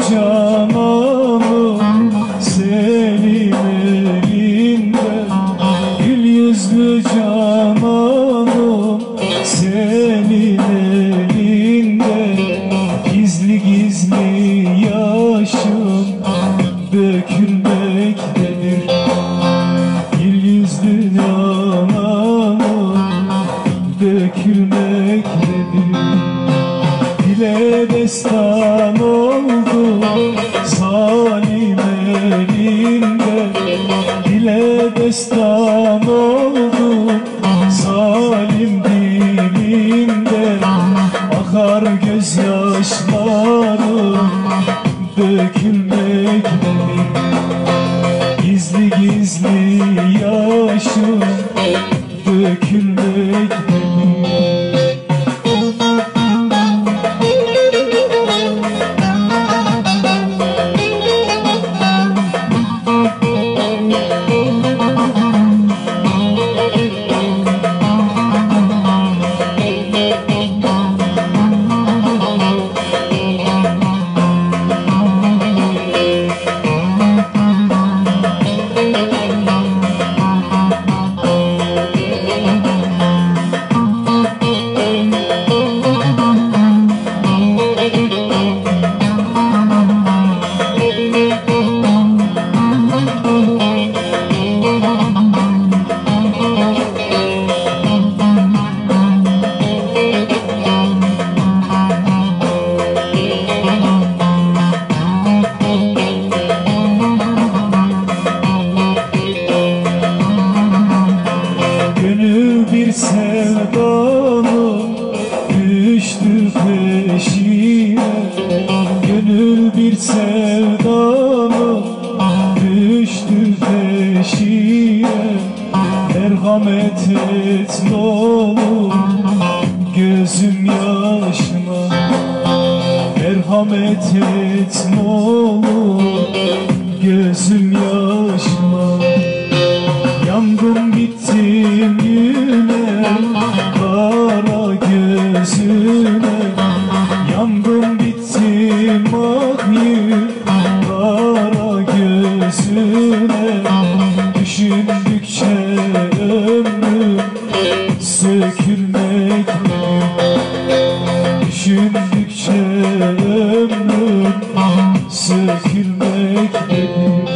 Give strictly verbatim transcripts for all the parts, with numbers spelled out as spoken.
cananım senin elinde, gül yüzlü cananım senin elinde, gizli gizli yaşım dökülmektedir. Gül yüzlü cananım dökülmektedir. Dile destan oldu zalim elinde, dile destan oldu zalim dilinde, akar gözyaşlarım dökülmektedir. Gizli gizli yaşım dökülmektedir. Bir sevdanın düştü peşine, gönül bir sevdanın düştü peşine, merhamet et n'olur gözüm yaşına, merhamet et n'olur gözüm yaşına. Yandım bittim yine kara gözüne, yandım bittim ah yine kara gözüne. Düşündükçe ömrüm sökülmektedir, düşündükçe ömrüm sökülmektedir.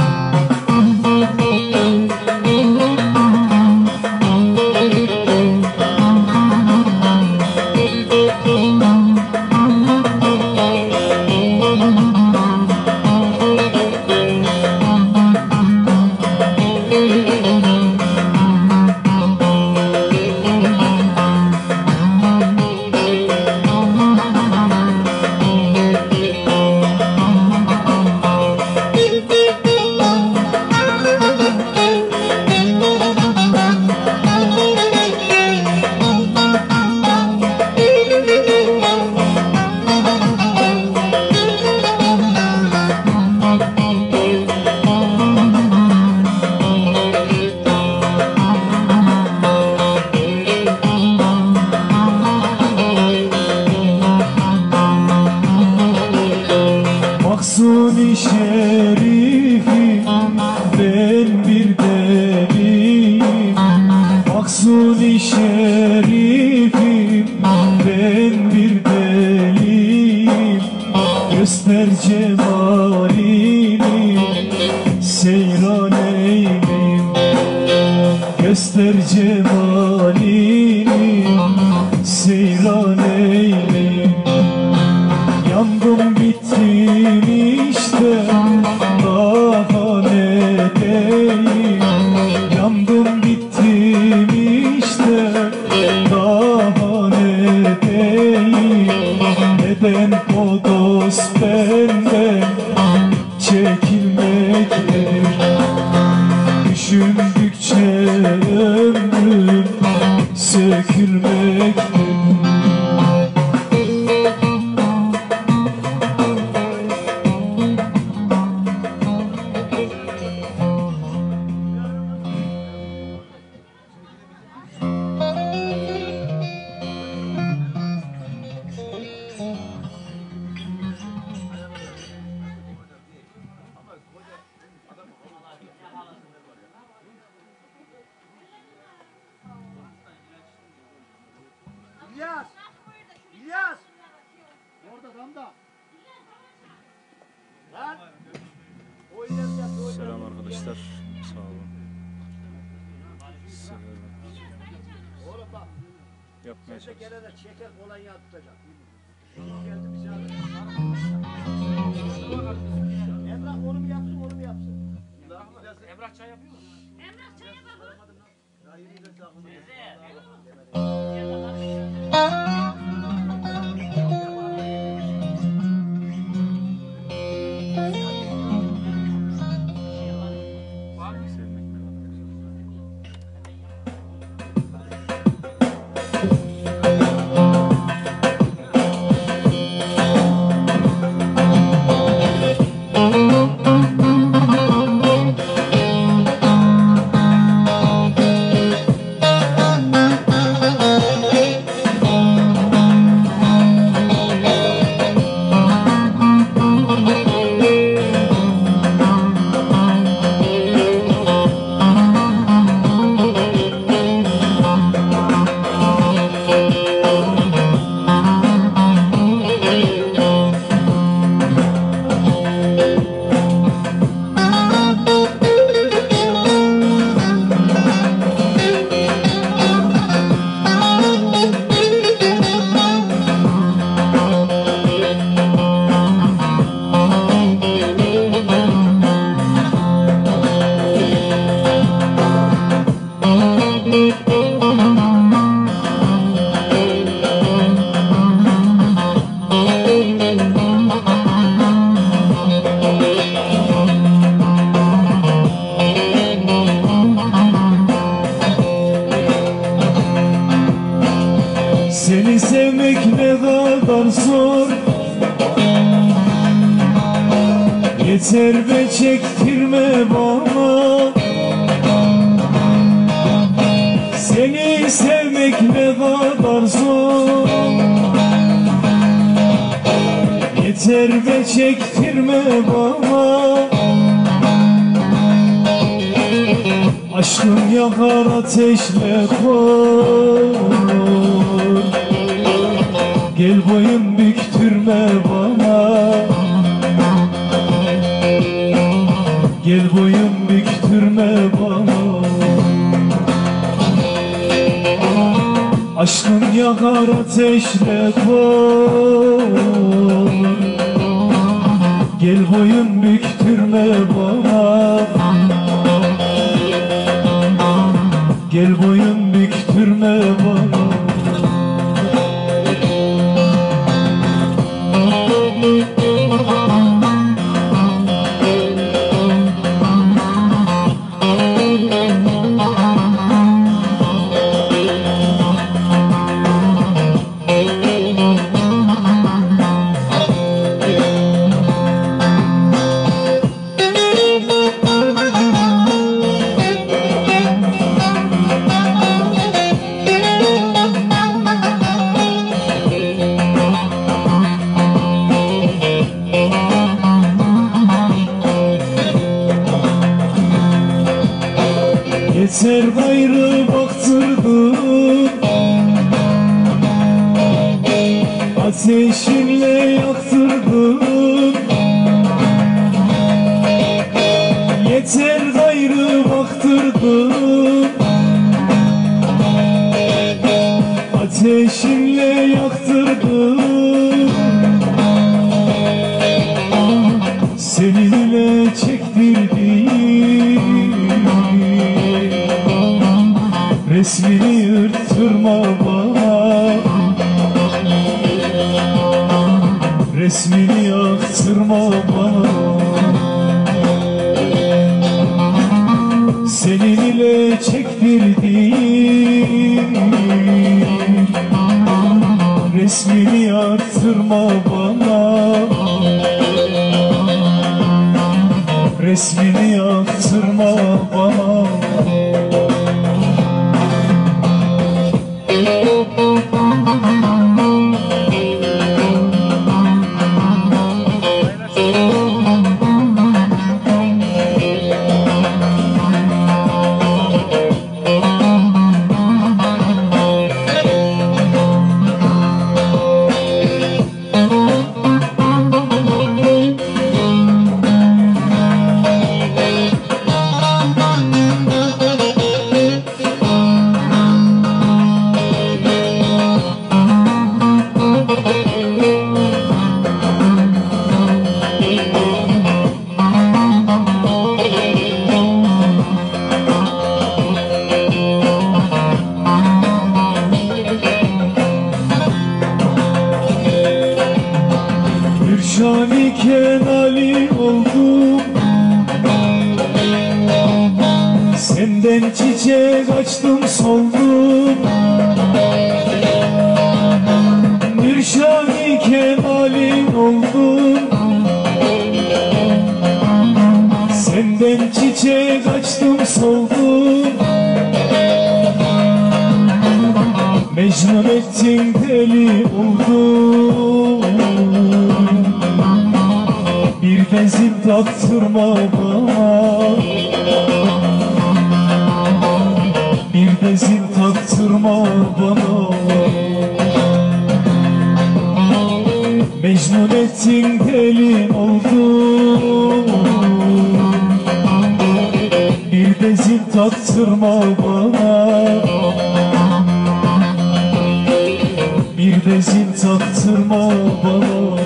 Maksuni şerifim ben bir deliyim, Maksuni şerifim ben bir deliyim. Göster cemalini seyran eyleyim, göster cemalini seyran eyleyim. Yandım bittim işte daha ne diyeyim, yandım bittim işte daha ne diyeyim. Neden o dost benden çekilmektedir, düşündükçe ömrüm sökülmektedir. Selam arkadaşlar. Sağ olun. Yapmaya çalışıyorum. Şeker kolonya tutacak. Emrah onu mu yapsın, onu mu yapsın? Emrah çay yapıyor mu? Emrah çaya bakın. Sevmek ne kadar Seni sevmek ne kadar zor, yeter be çektirme bana. Seni sevmek ne kadar zor, yeter be çektirme bana. Aşkım yakar ateşle kor, gel boyun büktürme bana. Gel boyun büktürme bana. Aşkım yakar ateşle kor, gel boyun büktürme bana. Gel boyun büktürme bana. Yeter gayrı baktırdın, ateşinle yaktırdın. Yeter gayrı baktırdın, ateşinle yaktırdın. Seninle çektirdim, resmini yırttırma bana. Resmini yaktırma bana. Senin ile çektirdim, resmini yaktırma bana. Resmini yaktırma bana. oldum. Senden çiçek açtım soldum. Bir şahi kemalin oldum. Senden çiçek açtım soldum. Mecnun ettin deli oldum. Bir bezip taktırma bana, bir bezip taktırma bana. Mecnun ettin deli oldum. Bir bezip taktırma bana, bir bezip taktırma bana.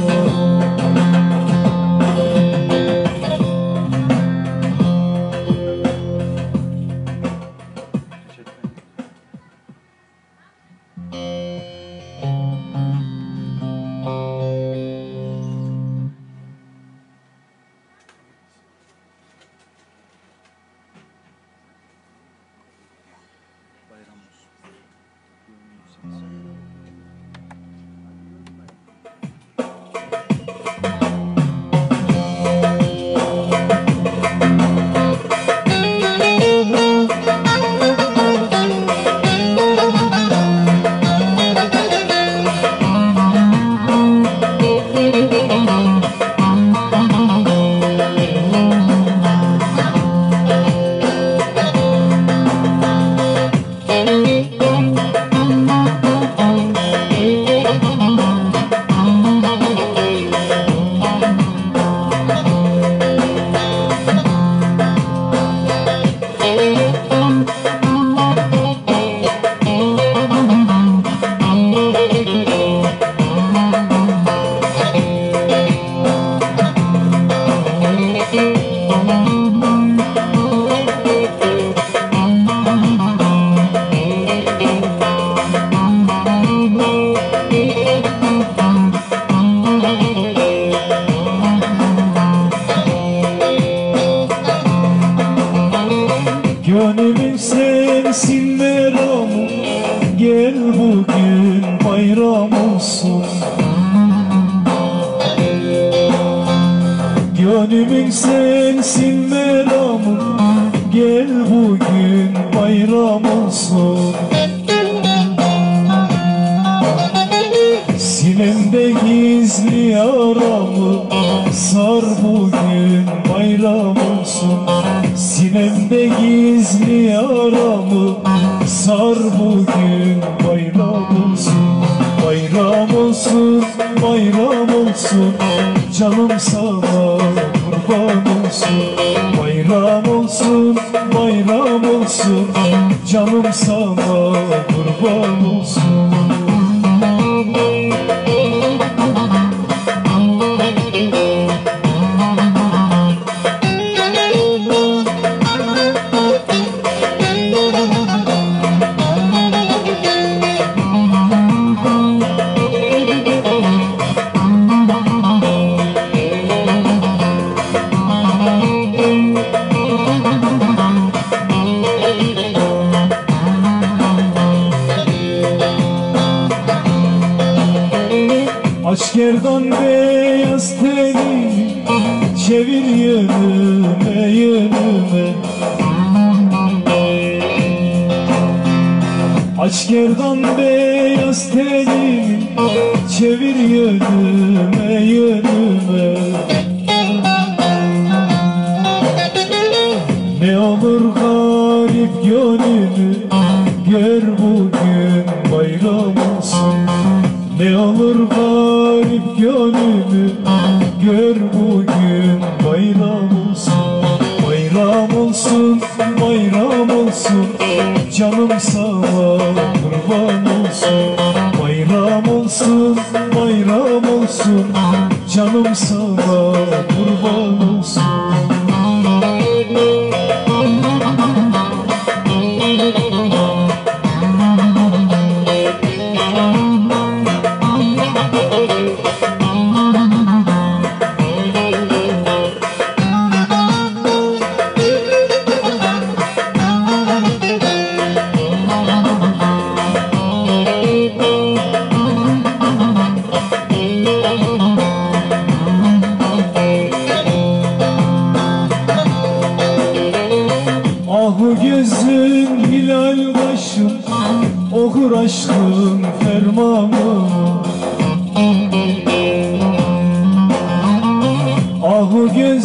Gönlümün sensin meramım, gel bugün bayram olsun. Gönlümün sensin meramım, gel bugün bayram olsun. Sinemde gizli yaramı sar bugün bayram olsun. Sinemde gizli yaramı sar bugün bayram olsun. Bayram olsun, bayram olsun, canım sana kurban olsun. Bayram olsun, bayram olsun, canım sana kurban olsun. Aç gerdan beyaz teni, çevir yönüme yönüme. Aç gerdan beyaz teni, çevir yönüme yönüme. Ne olur garip gönlümü gör bugün bayram olsun. Ne olur garip gönlümü gör bugün bayram olsun. Bayram olsun, bayram olsun, canım sana kurban olsun. Bayram olsun, bayram olsun, canım sana kurban olsun.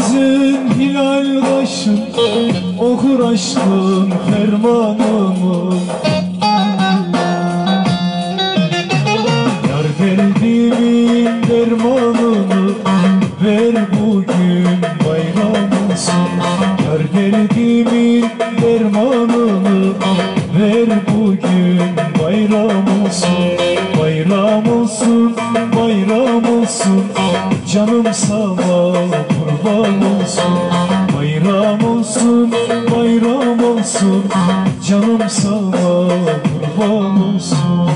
yüzün hilal kaşın okur aşkın fermanımı. Yar derdimin dermanını ver bugün bayram olsun. Yar derdimin dermanını ver bugün bayram olsun. Bayram olsun, bayram olsun, canım sana kurban olsun. Bayram olsun, bayram olsun, canım sana kurban olsun.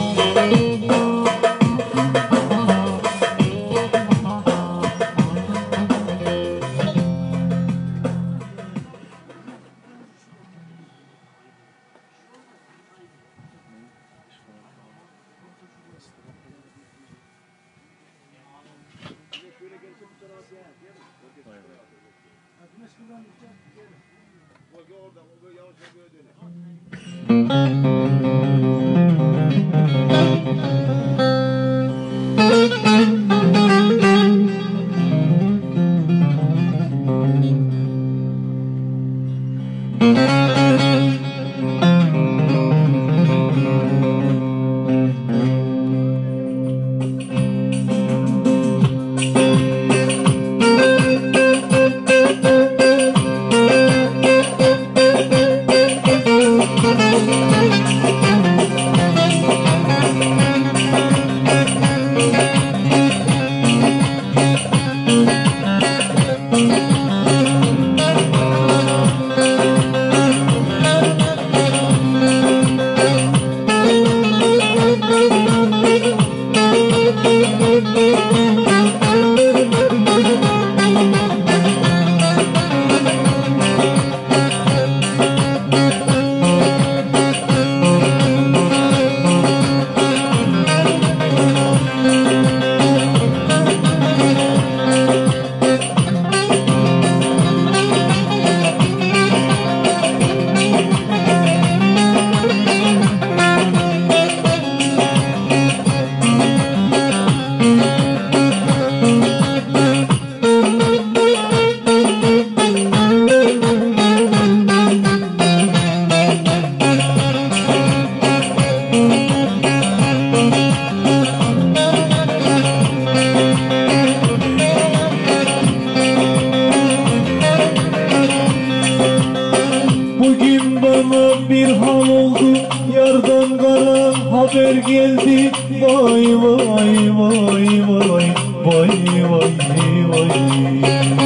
haber geldi. Vay vay vay vay vay vay vay.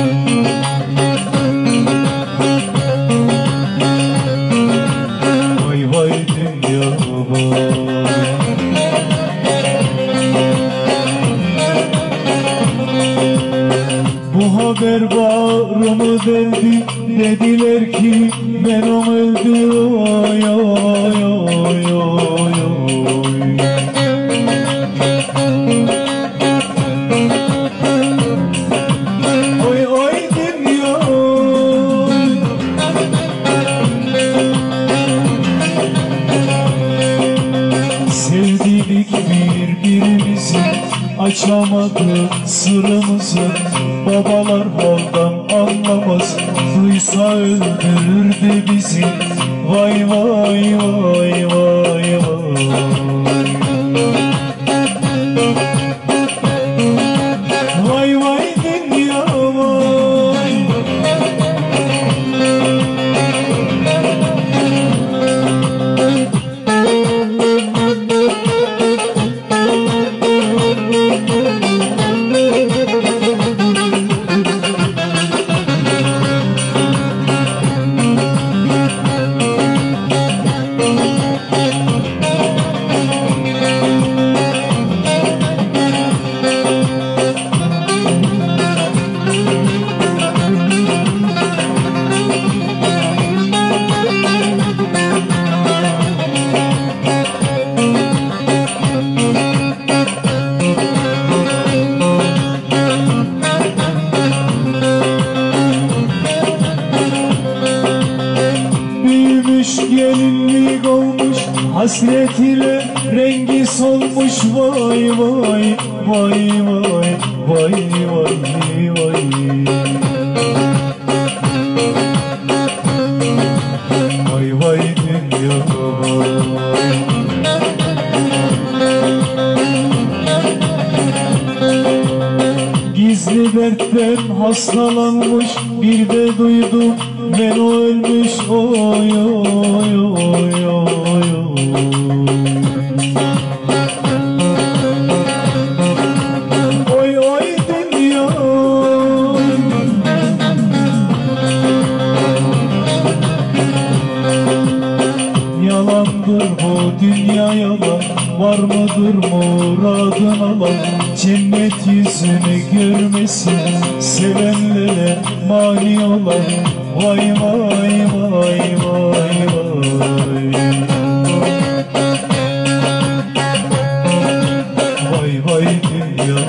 Vay vay dünya vay. Bu haber bağrımı deldi. Dediler ki Benom öldü. Oy oy oy oy oy. Oy oy dünya. Sevdik birbirimizi, açamadık sırrımızı. Babalar haldan anlamaz, duysa öldürürdü bizi. Vay vay vay vay vay. Vay vay dünya vay. Gelinlik olmuş, hasret ile rengi solmuş. Vay vay vay vay vay vay vay. hastalanmış, bir de duydum ben o ölmüş. Oy oy oy oy oy. Oy oy dünya. Yalandır bu dünya yalan, var mıdır muradın alan? Cennet yüzünü görmesin sevenlere mani olan. Vay vay vay vay vay. Vay vay dünya.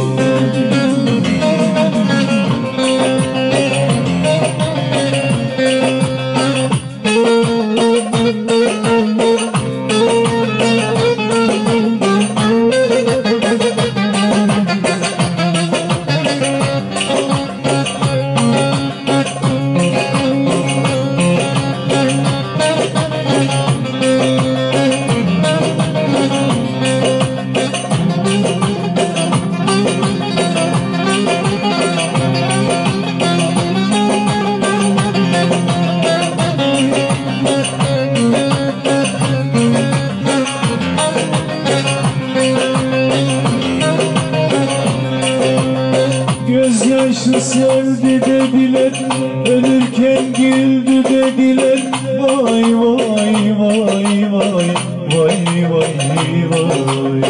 Gözyaşı sevdi dediler, ölürken güldü dediler. Vay vay vay vay vay vay vay.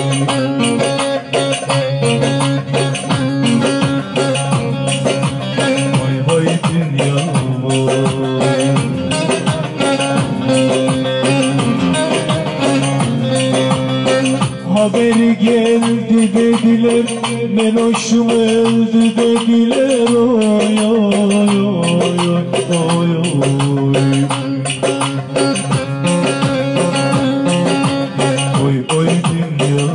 Vay vay dünya vay. Haberi geldi dediler, Meloş'um öldü dediler. Oy oy oy oy oy. Oy oy dünya.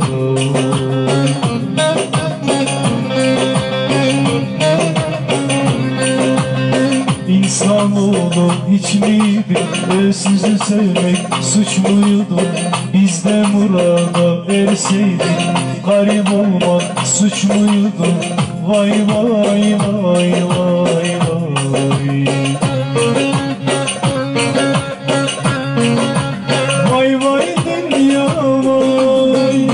İnsanoğlu hiç miydi özsüzü sevmek suç muydu? Biz de murada erseydik garip olmak suç muydu? Vay vay vay vay vay. Vay vay dünya vay.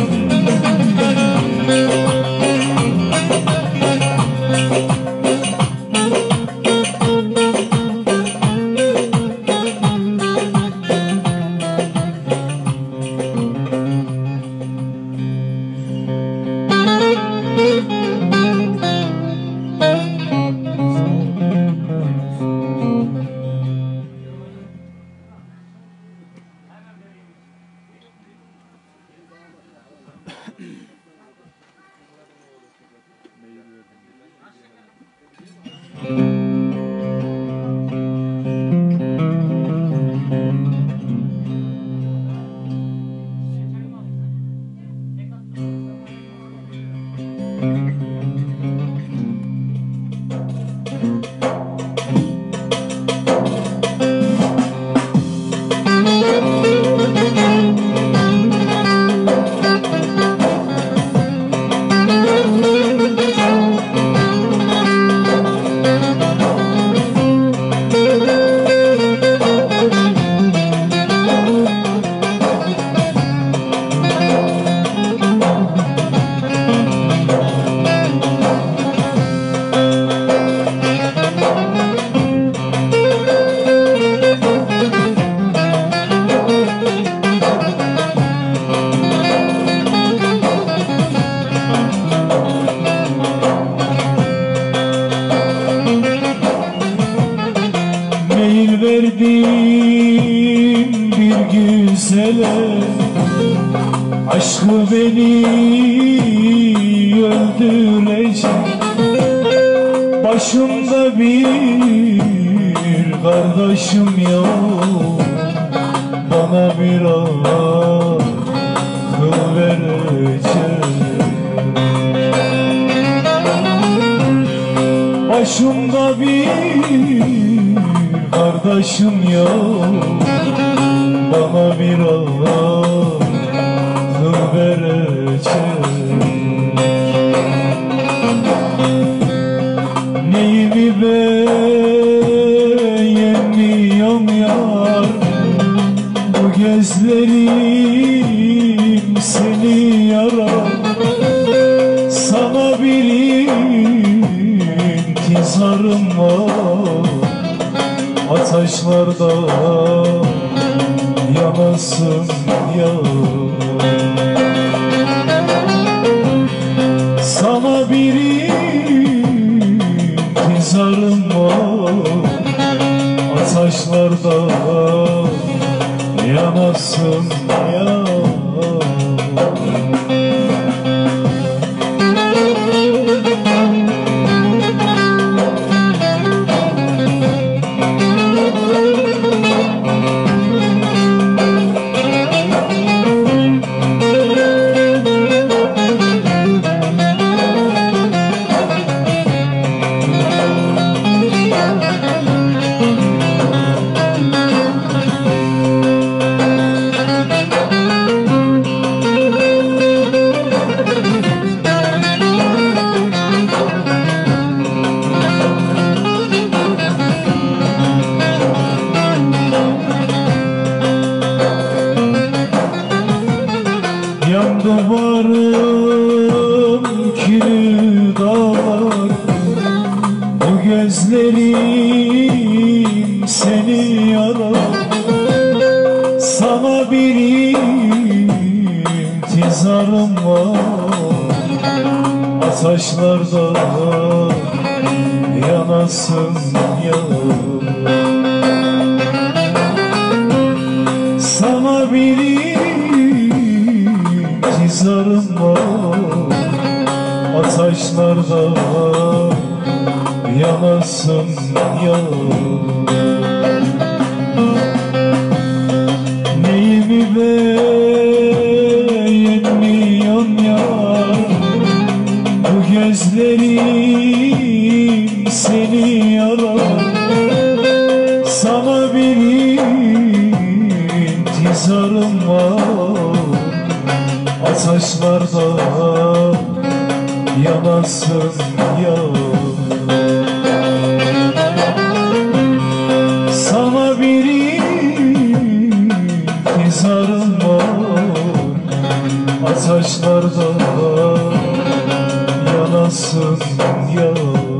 Meyil verdim bir güzele, aşkı beni öldürecek. Başımda bir kardeşim yok, bana bir akıl verecek. Başımda bir kardeşim yok, bana bir akıl verecek. Neyi yemiyorum yar. Bu gözlerim seni yarar. Sana bir intizarım var. Ateşlerde yanasın yar. Sana bir intizarım var. Ateşlerde yanasın yar. Yandı varım külü dağlar. Bu gözlerim seni yarar. Sana bir intizarım var. Ateşlerde yanasın yar. Sana bir intizarım var. Ateşlerde yanasın yar. Neyimi beğenmiyorsun yar. Bu gözlerim seni yarar. Sana bir intizarım var. Ateşlerde yanasın yar. Sana bir intizarım var. Ateşlerde yanasın yar.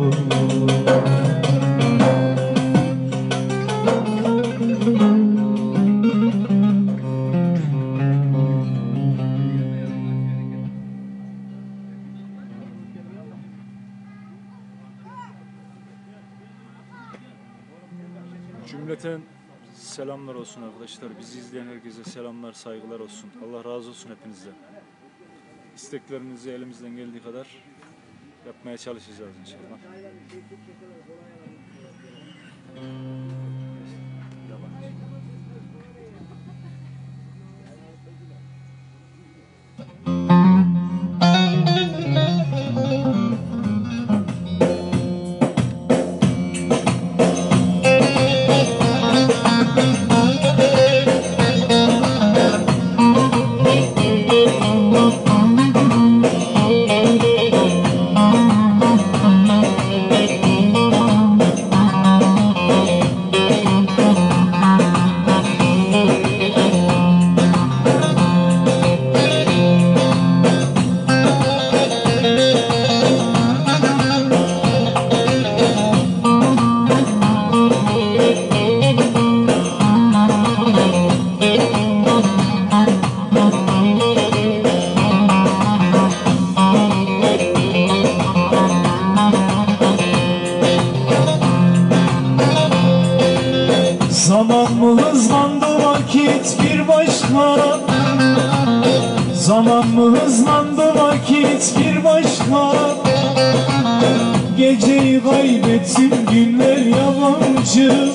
Cümleten selamlar olsun arkadaşlar. Bizi izleyen herkese selamlar, saygılar olsun. Allah razı olsun hepinizden. İsteklerinizi elimizden geldiği kadar yapmaya çalışacağız inşallah. Zaman mı hızlandı vakit bir başka. Zaman mı hızlandı vakit bir başka. Geceyi kaybettim günler yabancı.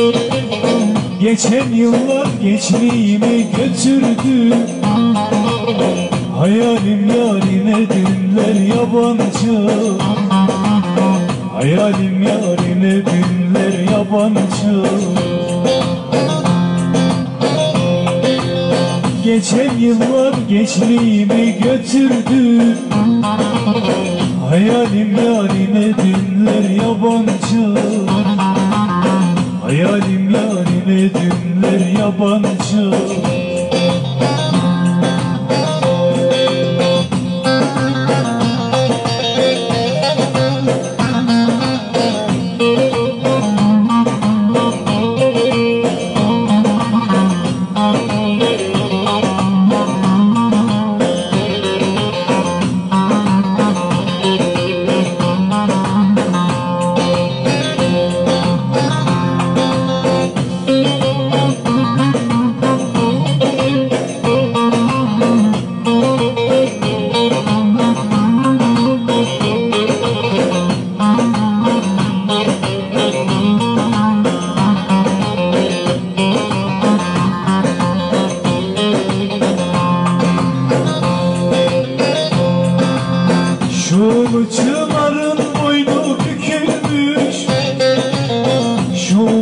Geçen yıllar gençliğimi götürdü. Hayalim yarine dünler yabancı. Hayalim yarine dünler yabancı. Geçen yıllar gençliğimi götürdü. Hayalim yarine dünler yabancı.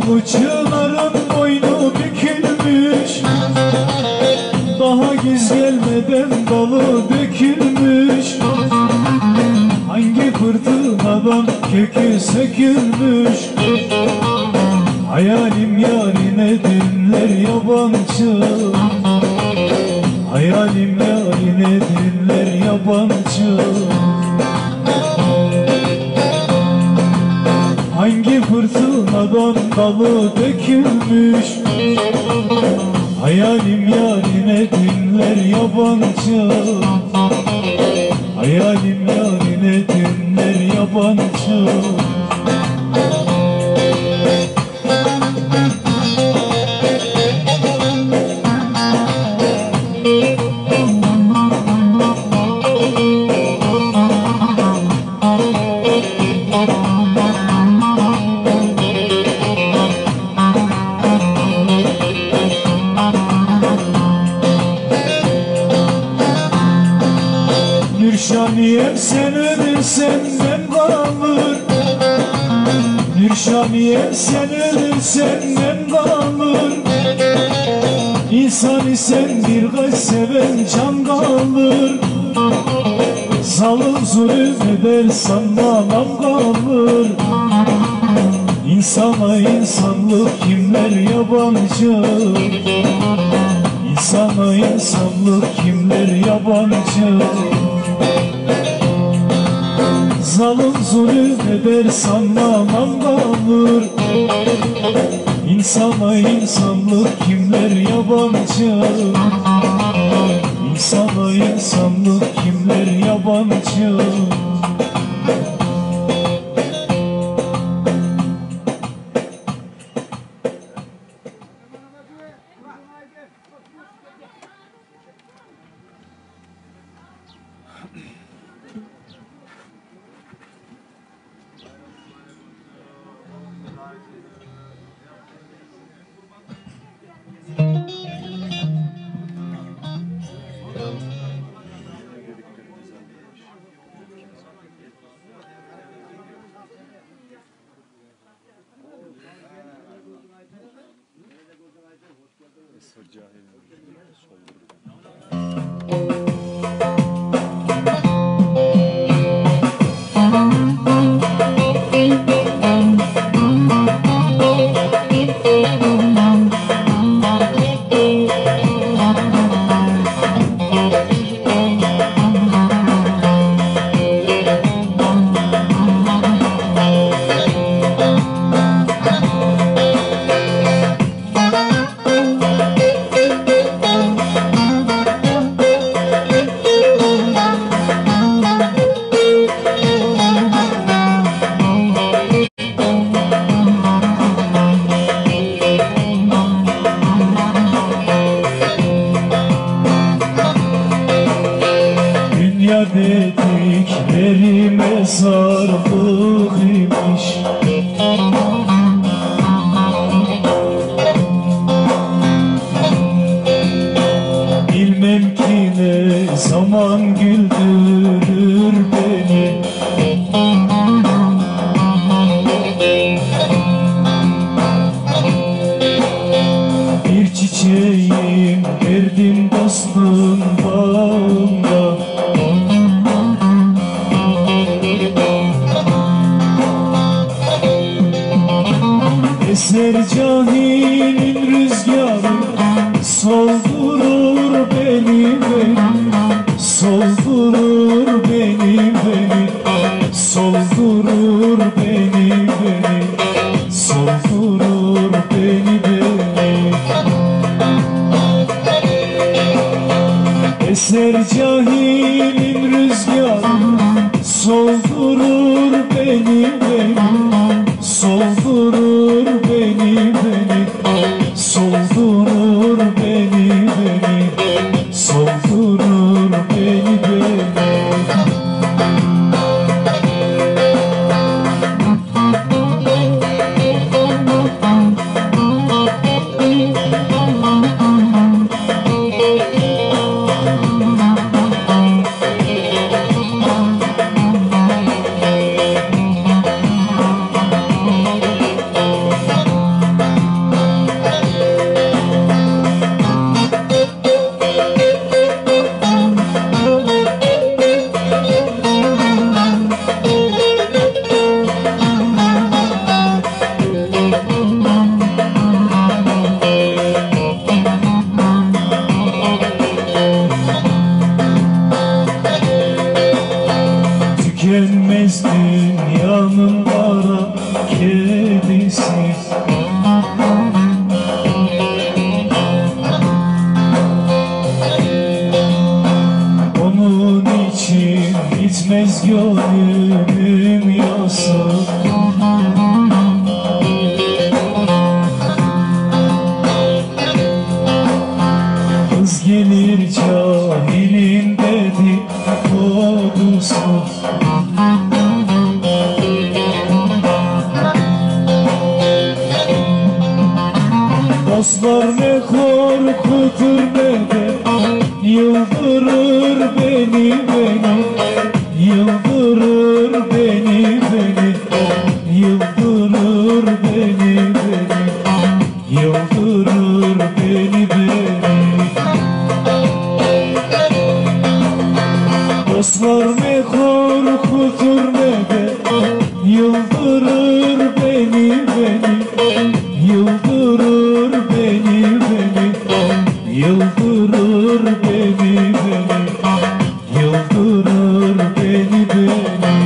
Bu çığların boynu bükülmüş, daha güz gelmeden dalı dökülmüş. Hangi fırtınadan kökü sökülmüş, hayalim yarine dinler yabancı, hayalim yarine dinler yabancı. Hangi fırtınadan dalı dökülmüş, hayalim yarine dinler yabancı, hayalim yarine dinler yabancı. Nurşaniyem sen ölürsen nem kalır, Nurşaniyem sen ölürsen nem kalır. İnsan isen birkaç seven can kalır, zalim zulüm eder sanmam kalır. İnsana insanlık kimler yabancı, İnsana insanlık kimler yabancı. Zalim zulüm eder sanmam kalır, İnsana insanlık kimler yabancı, İnsana insanlık kimler yabancı. dedikleri mezarlık imiş. Bilmem ki ne zaman güldürür beni. Bir çiçeğim verdim dostum bağımda. Eser cahilin rüzgarı soldurur beni beni, soldurur beni beni, soldurur beni beni, soldurur beni beni. Eser cahilin rüzgarı soldurur beni beni, soldurur beni beni, soldurur beni beni, soldurur beni beni. sensiz. Onun için bitmez gönlüm yasın. Kız gelir cahilin dedi kodusu. Dostlar ne korkutur ne de yıldırır beni beni, yıldırır beni beni, yıldırır beni beni, yıldırır beni beni. Dostlar ne korkutur ne de yıldırır beni beni, yıldırır beni beni, yıldırır beni beni, yıldırır beni beni.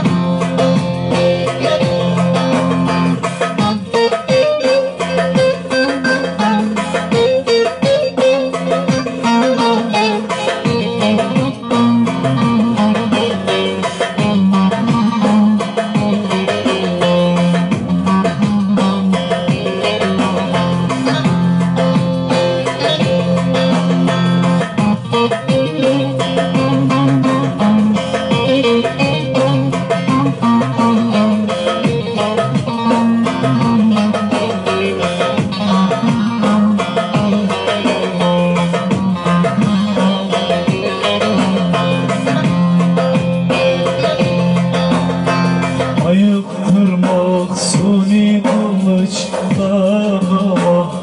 Ayıktırmak suni kılıçlarıma,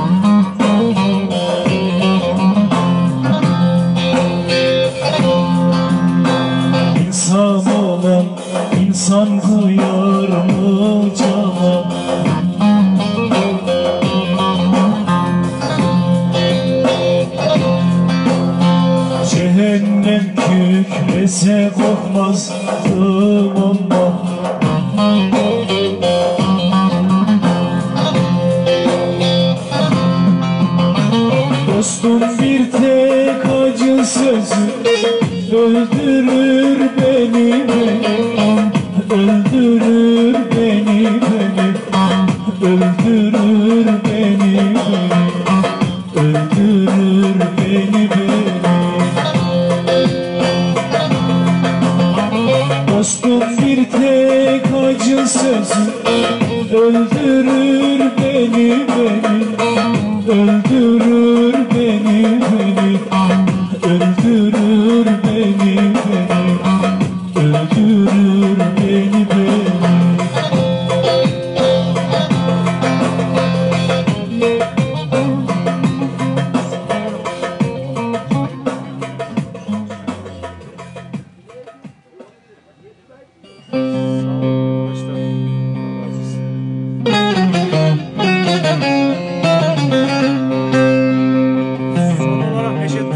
İnsan olan insan kıyar mı cana? Cehennem kükrese korkmazdım ondan. Dostum bir tek acı sözü öldürür beni beni, öldürür beni beni, öldürür beni beni, öldürür beni beni. Dostum bir tek acı sözü öldürür beni beni, öldürür beni beni, öldürür beni beni, öldürür beni beni. Son olarak Neşet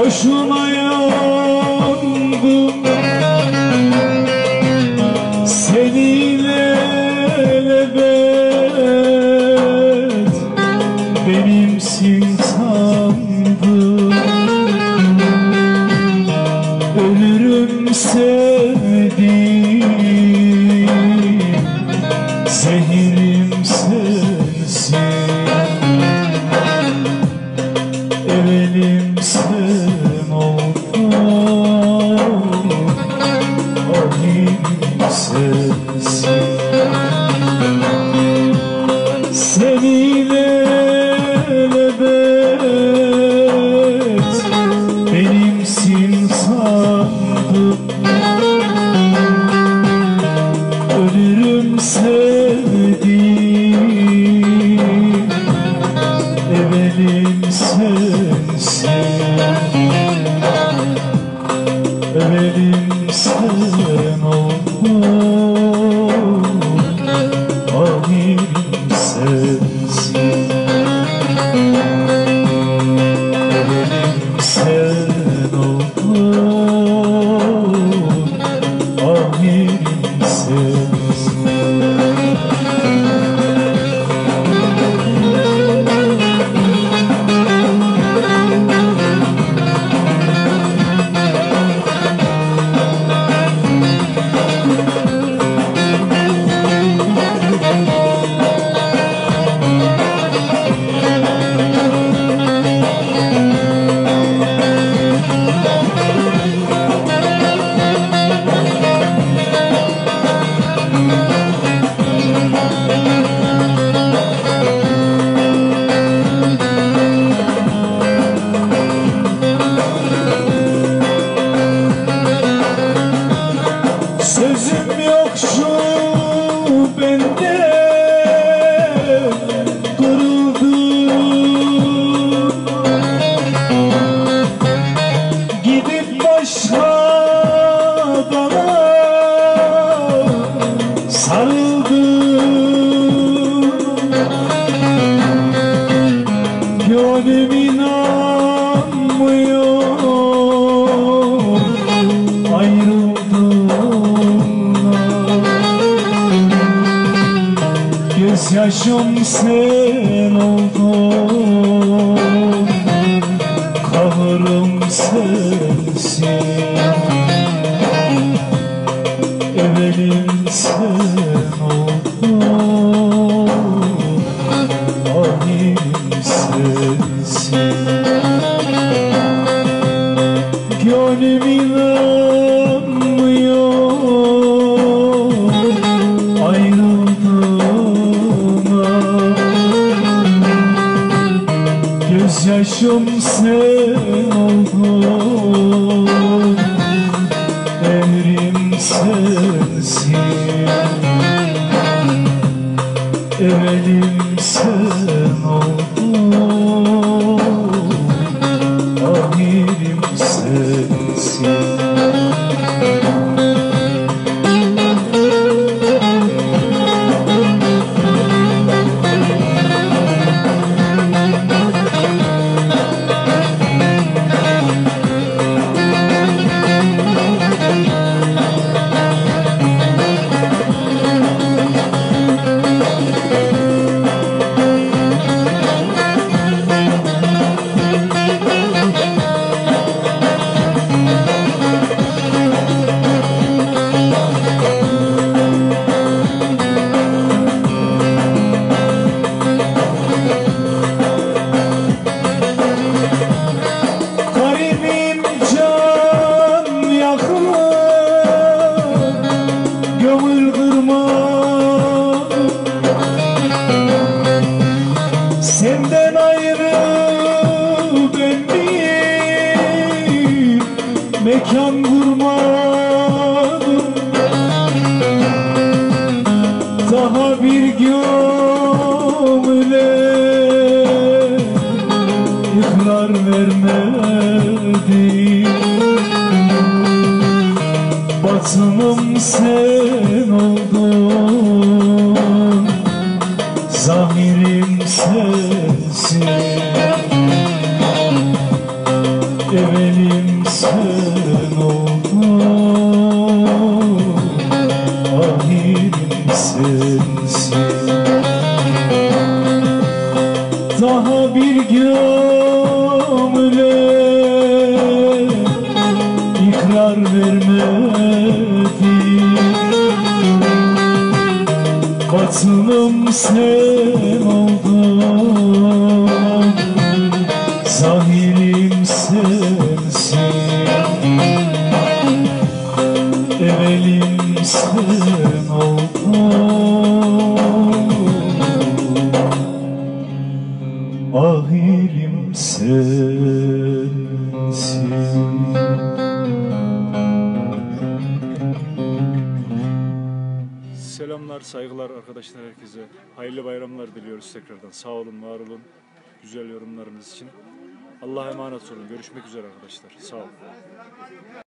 boşuna yandım seninle elbet benimsin sandım. Ölürüm sevdiğim, zehirim sensin. Evelim sen oldun, ahirim sensin. Seninle elbet benimsin sandım. Ölürüm sevdiğim, evelim sensin. Evelim sen oldun, ahirim sensin. Evelim sen oldun, ahirim sensin. Sözüm yok şu bende, kırıldım. Gidip başka dala sarıldım. Gönlüm inanmıyor, ayrıldım. Gözyaşım sen oldun, kahrım sensin. Evelim sen oldun, ahirim sensin. Gönlüm inanmıyor, ayrıldığına. Gözyaşım sen oldun, emrim sensin. Evelim sen oldun, ahirim sensin. Garibim can yakma, gönül kırma. Senden ayrı ben bir mekan kurmadım. Daha bir gönüle ikrar vermedim. Batınım sen oldun, zahirim sensin. Evveli öyle ikrar vermedi. Batınım sen oldun, zahirim sensin, evelim sen oldun, ahirim sensin. Selamlar, saygılar arkadaşlar herkese. Hayırlı bayramlar diliyoruz tekrardan. Sağ olun, var olun. Güzel yorumlarınız için. Allah'a emanet olun. Görüşmek üzere arkadaşlar. Sağ olun.